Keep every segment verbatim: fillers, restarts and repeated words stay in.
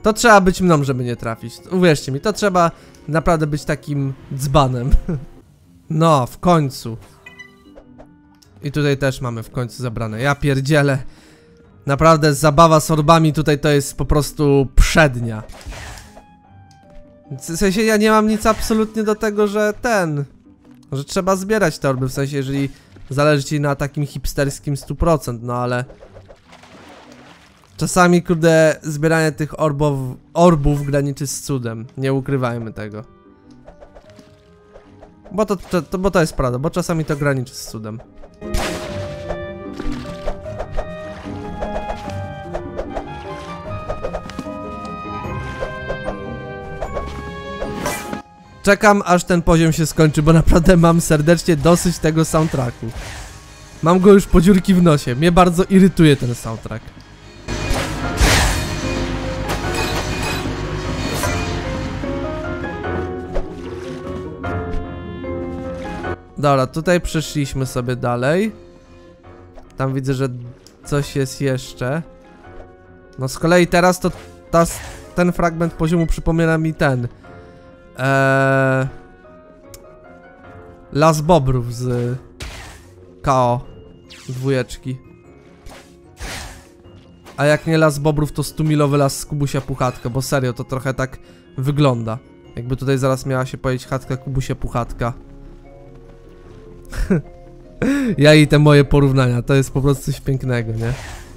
To trzeba być mną, żeby nie trafić. Uwierzcie mi, to trzeba naprawdę być takim dzbanem. No, w końcu. I tutaj też mamy w końcu zabrane. Ja pierdzielę. Naprawdę zabawa z orbami tutaj to jest po prostu przednia. W sensie ja nie mam nic absolutnie do tego, że ten... Że trzeba zbierać te orby, w sensie jeżeli zależy ci na takim hipsterskim stu procent, no ale... Czasami, kurde, zbieranie tych orbów, orbów graniczy z cudem. Nie ukrywajmy tego. Bo to, to, to, bo to jest prawda, bo czasami to graniczy z cudem. Czekam, aż ten poziom się skończy, bo naprawdę mam serdecznie dosyć tego soundtracku. Mam go już po dziurki w nosie. Mnie bardzo irytuje ten soundtrack. Dobra, tutaj przeszliśmy sobie dalej. Tam widzę, że coś jest jeszcze. No z kolei teraz to ta, ten fragment poziomu przypomina mi ten eee, Las Bobrów z K O dwójeczki. A jak nie Las Bobrów, to stumilowy las z Kubusia Puchatka, bo serio, to trochę tak wygląda. Jakby tutaj zaraz miała się pojawić chatka Kubusia Puchatka. Ja i te moje porównania, to jest po prostu coś pięknego, nie?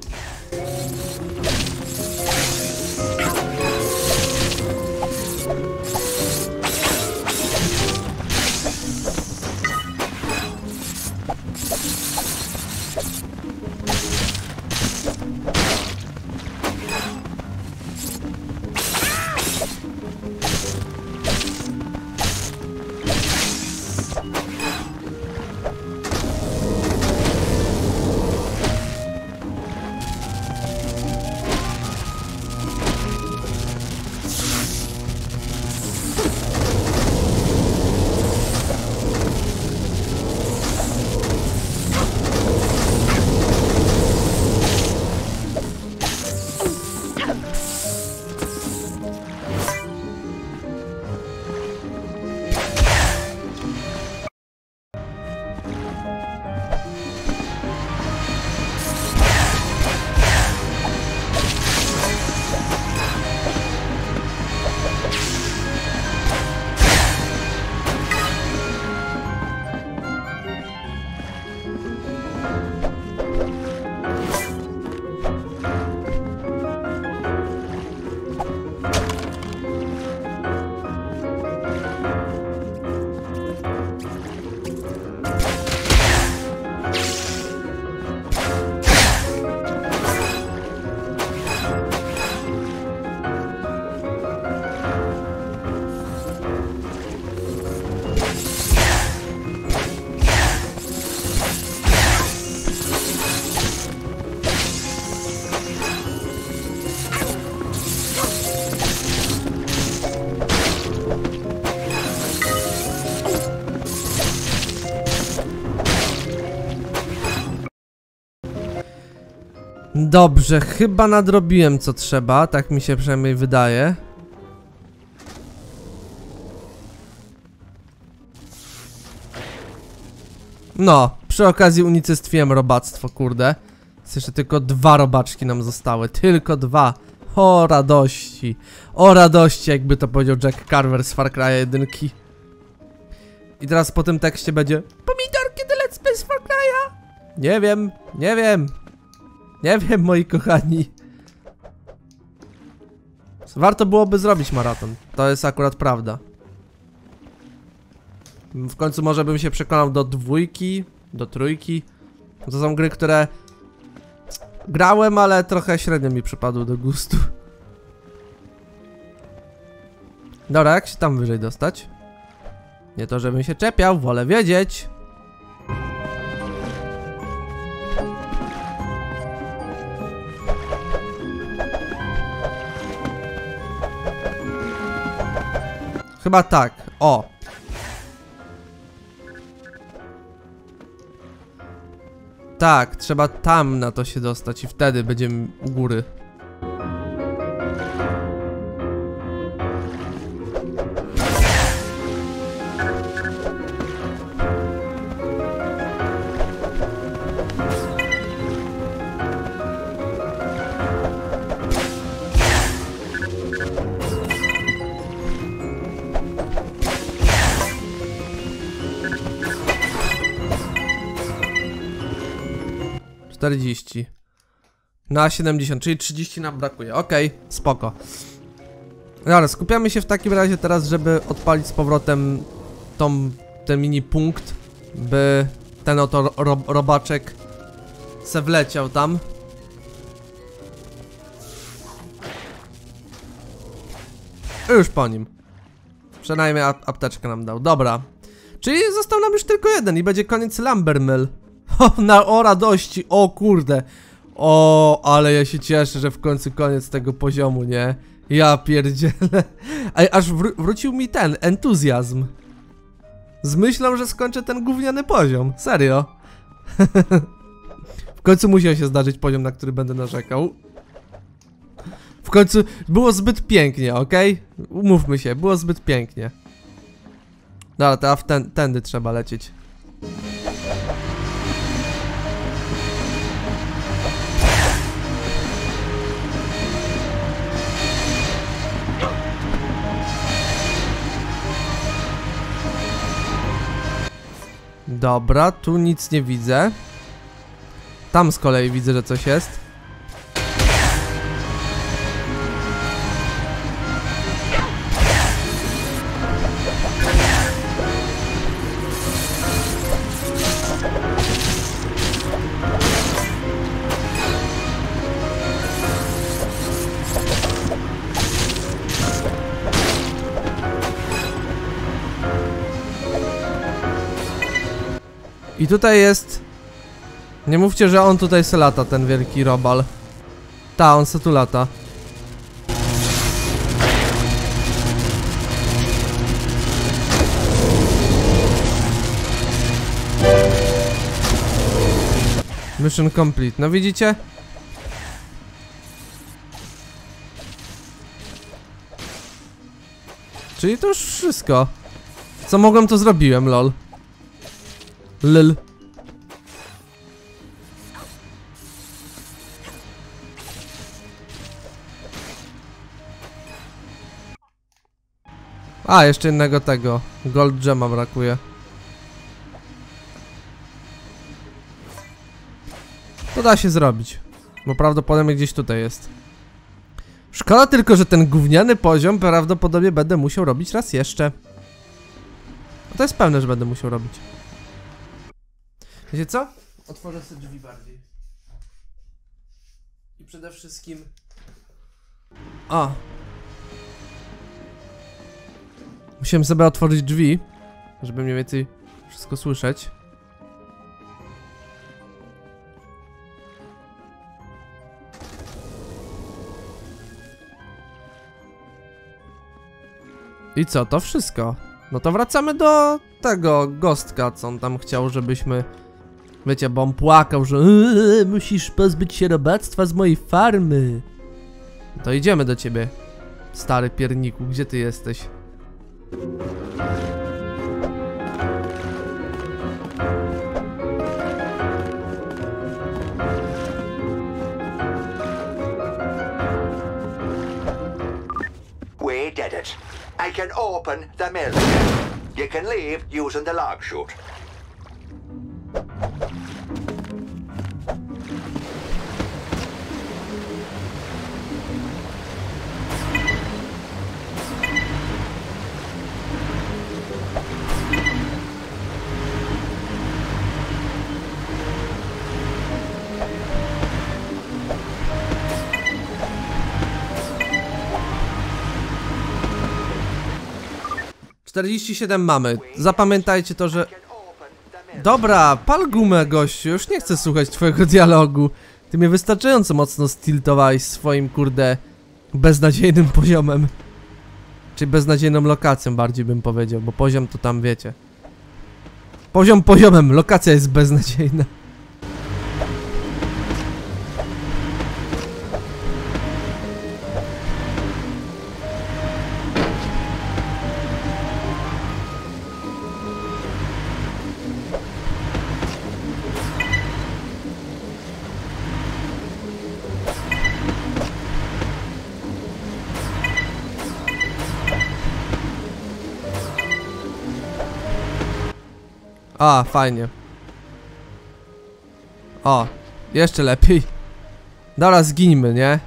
Dobrze, chyba nadrobiłem co trzeba, tak mi się przynajmniej wydaje. No, przy okazji unicestwiłem robactwo, kurde. Jest jeszcze tylko dwa robaczki nam zostały, tylko dwa. O radości, o radości, jakby to powiedział Jack Carver z Far Cry'a jeden. I teraz po tym tekście będzie: pomidor, kiedy let's play z Far Cry'a? Nie wiem, nie wiem. Nie wiem, moi kochani. Warto byłoby zrobić maraton. To jest akurat prawda. W końcu może bym się przekonał do dwójki, do trójki. To są gry, które grałem, ale trochę średnio mi przypadły do gustu. Dobra, jak się tam wyżej dostać? Nie to, żebym się czepiał, wolę wiedzieć. Chyba tak, o. Tak, trzeba tam na to się dostać i wtedy będziemy u góry. czterdzieści. Na siedemdziesiąt, czyli trzydzieści nam brakuje. Okej, okay, spoko. Dobra, skupiamy się w takim razie teraz, żeby odpalić z powrotem tą, ten mini punkt, by ten oto ro robaczek se wleciał tam. I już po nim. Przynajmniej ap apteczkę nam dał. Dobra. Czyli został nam już tylko jeden i będzie koniec Lumbermill. O, na, o radości, o kurde. O, ale ja się cieszę, że w końcu koniec tego poziomu, nie? Ja pierdzielę. A, aż wró wrócił mi ten entuzjazm. Z myślą, że skończę ten gówniany poziom. Serio. W końcu musiał się zdarzyć poziom, na który będę narzekał. W końcu było zbyt pięknie, okej? Okay? Umówmy się, było zbyt pięknie. Dobra, teraz ten, tędy trzeba lecieć. Dobra, tu nic nie widzę. Tam z kolei widzę, że coś jest. I tutaj jest... Nie mówcie, że on tutaj se lata, ten wielki robal. Ta, on se tu lata. Mission complete, no widzicie? Czyli to już wszystko. Co mogłem, to zrobiłem, lol. Lol. A, jeszcze jednego tego. Gold Gemma brakuje. To da się zrobić. Bo prawdopodobnie gdzieś tutaj jest. Szkoda tylko, że ten gówniany poziom prawdopodobnie będę musiał robić raz jeszcze. No to jest pewne, że będę musiał robić. Wiecie co? Otworzę sobie drzwi bardziej. I przede wszystkim... O! Musiałem sobie otworzyć drzwi, żeby mniej więcej wszystko słyszeć. I co? To wszystko. No to wracamy do tego Ghostka, co on tam chciał, żebyśmy... Wiecie, bo on płakał, że eee, musisz pozbyć się robactwa z mojej farmy. To idziemy do ciebie, stary pierniku, gdzie ty jesteś? We did it. I can open the mill. You can leave using the log chute. czterdzieści siedem mamy. Zapamiętajcie to, że... Dobra, pal gumę, gościu. Już nie chcę słuchać twojego dialogu. Ty mnie wystarczająco mocno stiltowałeś swoim, kurde, beznadziejnym poziomem. Czy beznadziejną lokacją, bardziej bym powiedział, bo poziom to tam wiecie. Poziom poziomem, lokacja jest beznadziejna. A, fajnie. O, Jeszcze lepiej. Dobra, zginimy, nie?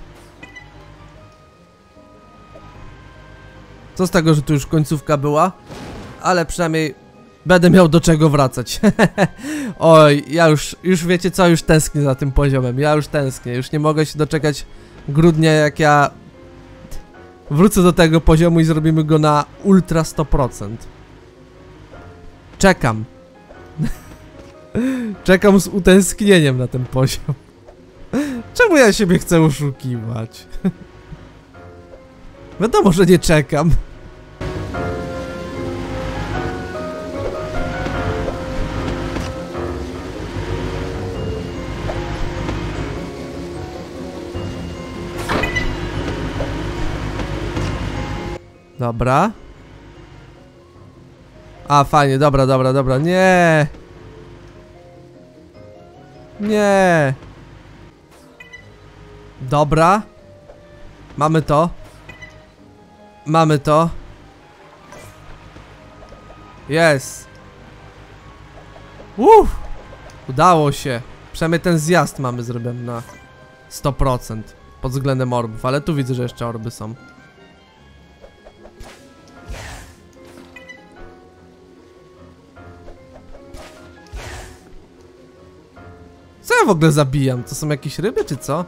Co z tego, że tu już końcówka była? Ale przynajmniej będę miał do czego wracać. Oj, ja już, już wiecie co, już tęsknię za tym poziomem. Ja już tęsknię, już nie mogę się doczekać grudnia, jak ja wrócę do tego poziomu i zrobimy go na ultra sto procent. Czekam. Czekam z utęsknieniem na ten poziom. Czemu ja siebie chcę oszukiwać? Wiadomo, że nie czekam. Dobra. A, fajnie, dobra, dobra, dobra. Nie. Nie. Dobra. Mamy to. Mamy to. Jest. Uff. Udało się. Przynajmniej ten zjazd mamy zrobiony na sto procent pod względem orbów, ale tu widzę, że jeszcze orby są. Co ja w ogóle zabijam? To są jakieś ryby, czy co?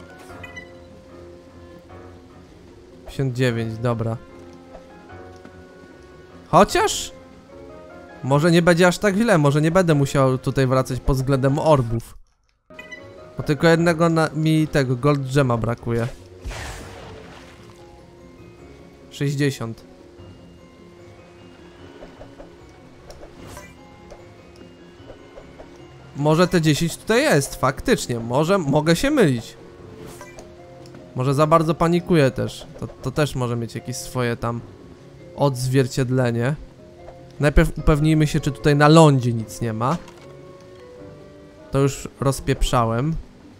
pięćdziesiąt dziewięć, dobra. Chociaż może nie będzie aż tak źle, może nie będę musiał tutaj wracać pod względem orbów. Bo tylko jednego na, mi tego gold gemma brakuje. sześćdziesiąt. Może te dziesięć tutaj jest, faktycznie, może mogę się mylić. Może za bardzo panikuję też. To, to też może mieć jakieś swoje tam odzwierciedlenie. Najpierw upewnijmy się, czy tutaj na lądzie nic nie ma. To już rozpieprzałem.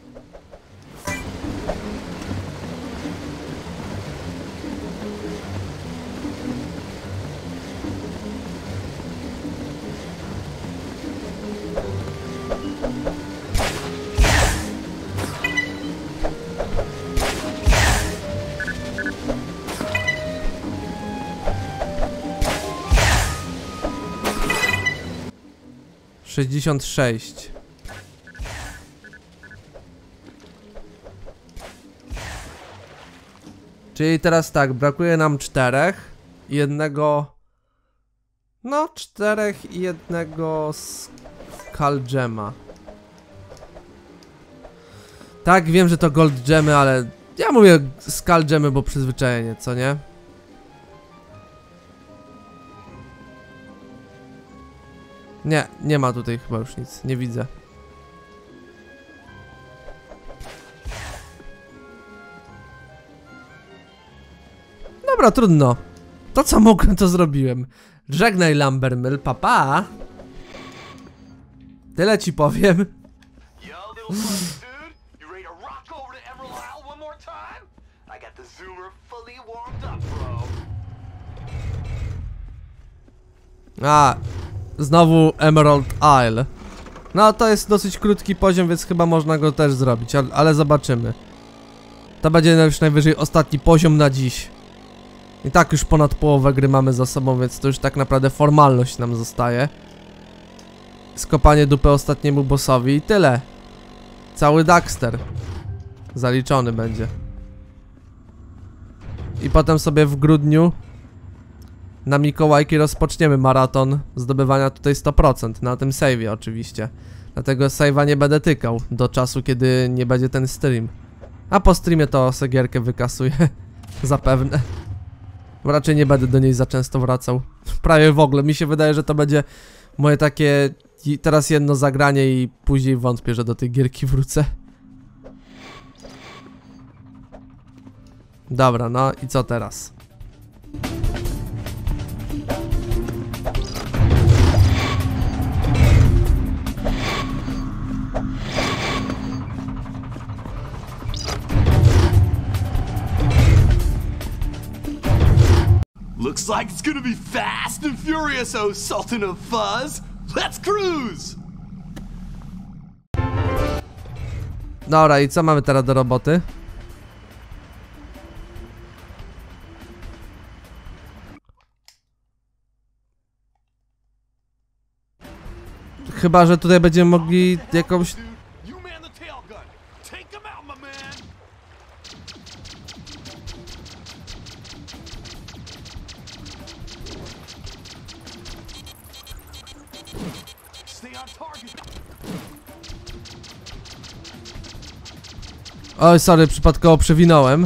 sześćdziesiąt sześć. Czyli teraz tak, brakuje nam czterech i jednego... No, czterech i jednego Skull Gemma. Tak, wiem, że to Gold Gemmy, ale ja mówię Skull Gemmy, bo przyzwyczajenie, co nie? Nie, nie ma tutaj chyba już nic, nie widzę. Dobra, trudno. To co mogłem, to zrobiłem. Żegnaj Lambermill, papa. Tyle ci powiem. A, znowu Emerald Isle. No to jest dosyć krótki poziom, więc chyba można go też zrobić, ale, ale zobaczymy. To będzie już najwyżej ostatni poziom na dziś. I tak już ponad połowę gry mamy za sobą, więc to już tak naprawdę formalność nam zostaje. Skopanie dupy ostatniemu bossowi i tyle. Cały Daxter zaliczony będzie. I potem sobie w grudniu na Mikołajki rozpoczniemy maraton zdobywania tutaj sto procent, na tym save'ie oczywiście. Dlatego save'a nie będę tykał do czasu, kiedy nie będzie ten stream. A po streamie to segierkę wykasuję. Zapewne. Bo raczej nie będę do niej za często wracał. Prawie w ogóle. Mi się wydaje, że to będzie moje takie teraz jedno zagranie i później wątpię, że do tej gierki wrócę. Dobra, no i co teraz? Looks like it's gonna be fast and furious, oh Sultan of Fuzz! Let's cruise! Dobra, i co mamy teraz do roboty? Chyba, że tutaj będziemy mogli jakąś... You man the tail gun. Take him out, my man. Stay on target. Oj, sorry, przypadkowo przewinąłem.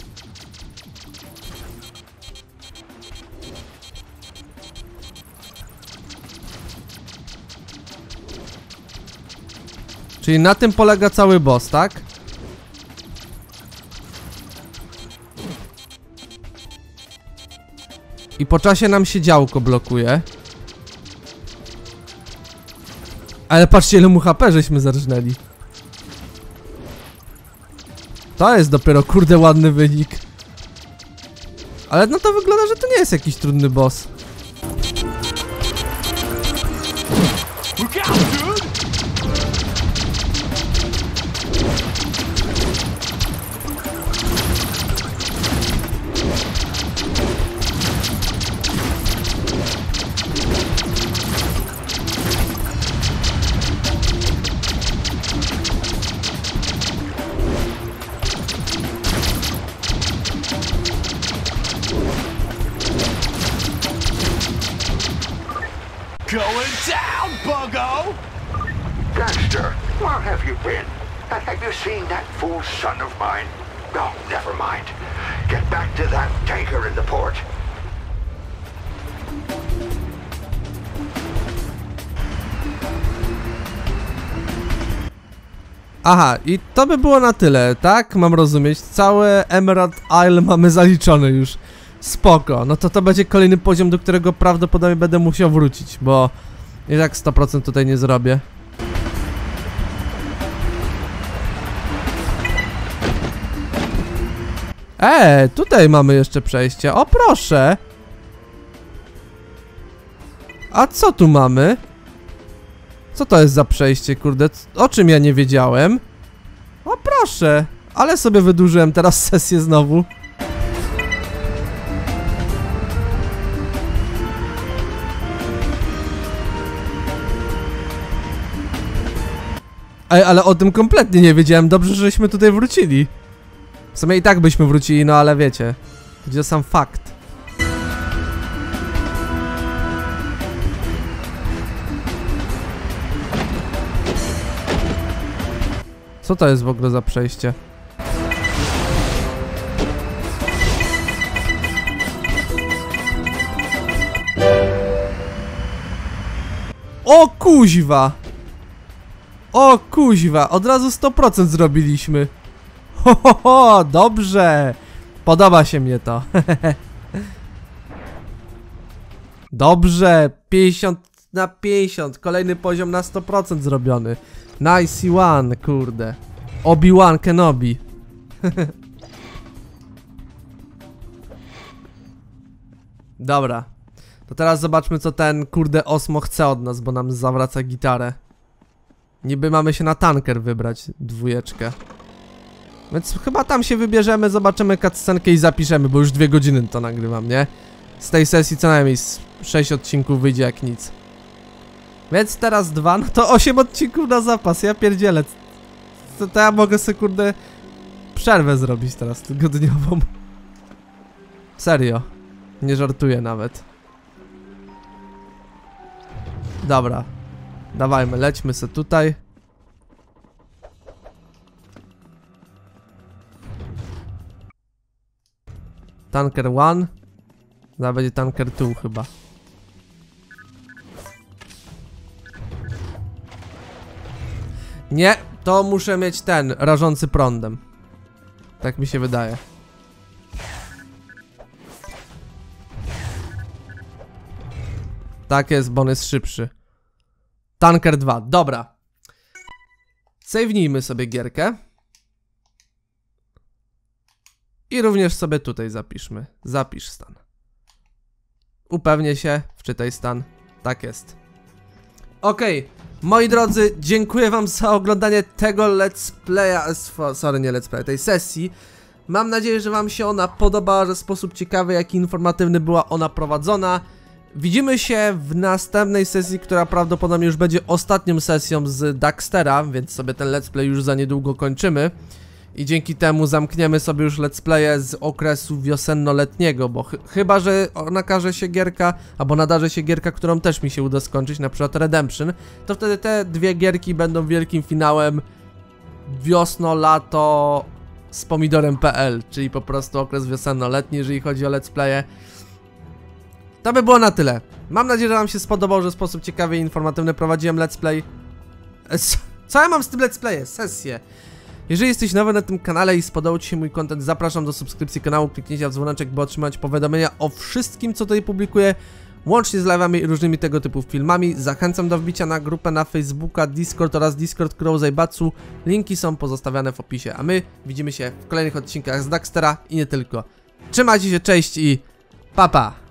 Czyli na tym polega cały boss, tak? I po czasie nam się działko blokuje. Ale patrzcie, ile mu H P żeśmy zarżnęli. To jest dopiero, kurde, ładny wynik. Ale no to wygląda, że to nie jest jakiś trudny boss. Look out, dude. Going down, buggo! Gangster, where have you been? And have you seen that fool son of mine? Oh, never mind. Get back to that tanker in the port. Aha, i to by było na tyle, tak? Mam rozumieć. Całe Emerald Isle mamy zaliczone już. Spoko. No to to będzie kolejny poziom, do którego prawdopodobnie będę musiał wrócić, bo i tak sto procent tutaj nie zrobię. Eee, tutaj mamy jeszcze przejście. O, proszę! A co tu mamy? Co to jest za przejście, kurde? O czym ja nie wiedziałem? O, proszę! Ale sobie wydłużyłem teraz sesję znowu. Ej, ale o tym kompletnie nie wiedziałem. Dobrze, żeśmy tutaj wrócili. W sumie i tak byśmy wrócili, no ale wiecie. Chodzi o sam fakt. Co to jest w ogóle za przejście? O kuźwa! O kuźwa, od razu sto procent zrobiliśmy. Ho, ho, ho, dobrze. Podoba się mnie to. Dobrze, pięćdziesiąt na pięćdziesiąt. Kolejny poziom na sto procent zrobiony. Nice one, kurde. Obi-Wan Kenobi. Dobra. To teraz zobaczmy, co ten kurde Osmo chce od nas, bo nam zawraca gitarę. Niby mamy się na tanker wybrać, dwójeczkę. Więc chyba tam się wybierzemy, zobaczymy cutscenkę i zapiszemy, bo już dwie godziny to nagrywam, nie? Z tej sesji co najmniej z sześć odcinków wyjdzie jak nic. Więc teraz dwa, no to osiem odcinków na zapas, ja pierdzielę. To, to ja mogę sobie, kurde, przerwę zrobić teraz tygodniową. Serio. Nie żartuję nawet. Dobra. Dawajmy, lećmy se tutaj. Tanker one. Zaraz będzie tanker two chyba. Nie, to muszę mieć ten, rażący prądem. Tak mi się wydaje. Tak jest, bo on jest szybszy. Tanker dwa, dobra. Save'nijmy sobie gierkę. I również sobie tutaj zapiszmy. Zapisz stan. Upewnię się, wczytaj stan. Tak jest. Okej, Moi drodzy, dziękuję wam za oglądanie tego let's playa, sorry, nie let's play, tej sesji. Mam nadzieję, że wam się ona podobała, że w sposób ciekawy, jak i informatywny była ona prowadzona. Widzimy się w następnej sesji, która prawdopodobnie już będzie ostatnią sesją z Daxtera, więc sobie ten let's play już za niedługo kończymy. I dzięki temu zamkniemy sobie już let's playe z okresu wiosenno-letniego, bo ch chyba, że nakaże się gierka, albo nadarzy się gierka, którą też mi się uda skończyć, na przykład Redemption, to wtedy te dwie gierki będą wielkim finałem wiosno-lato z pomidorem kropka p l, czyli po prostu okres wiosenno-letni, jeżeli chodzi o let's playe. To by było na tyle. Mam nadzieję, że wam się spodobało, że w sposób ciekawy i informatywny prowadziłem let's play. Co ja mam z tym let's playe? Sesję. Jeżeli jesteś nowy na tym kanale i spodobał ci się mój content, zapraszam do subskrypcji kanału, kliknięcia w dzwoneczek, by otrzymać powiadomienia o wszystkim, co tutaj publikuję, łącznie z live'ami i różnymi tego typu filmami. Zachęcam do wbicia na grupę na Facebooka, Discord oraz Discord Crowzaibatsu. Linki są pozostawiane w opisie, a my widzimy się w kolejnych odcinkach z Daxtera i nie tylko. Trzymajcie się, cześć i pa pa!